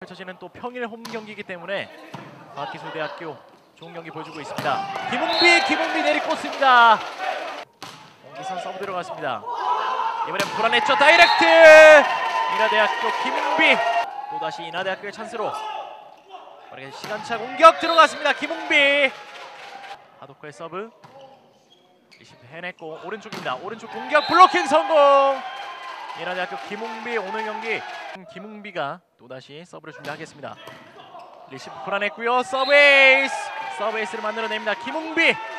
펼쳐지는 또 평일 홈 경기이기 때문에 과학기술대학교 좋은 경기 보여주고 있습니다. 김웅비 내리꽂습니다. 홍기선 서브 들어갔습니다. 이번엔 불안했죠. 다이렉트! 인하대학교 김웅비 또다시 인하대학교의 찬스로 빠르게 시간차 공격 들어갔습니다. 김웅비 하도커의 서브 리시브 해냈고 오른쪽입니다. 오른쪽 공격 블로킹 성공! 인하대학교 김웅비 오늘 경기 김웅비가 또다시 서브를 준비하겠습니다. 리시브 불안했고요. 서브 에이스를 만들어냅니다. 김웅비